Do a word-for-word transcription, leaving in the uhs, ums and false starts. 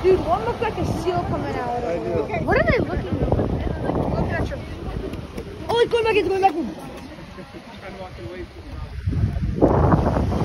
Dude, one looked like a seal coming out. I do. What are they looking at? Look at your... Oh, it's going back, it's going back.